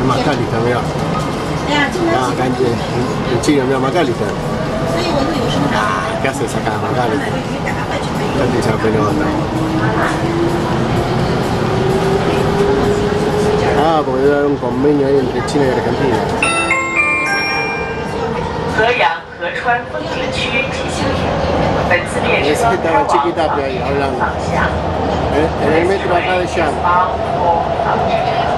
McAllister, mirá. Ah, acá en China, mirá, McAllister. Ah, ¿qué haces acá, McAllister? Date esa pelota. Ah, porque debe haber un convenio ahí entre China y Argentina. 河阳合川风景区提醒您，本次列车开往广州方向。 En el metro acá de Llano.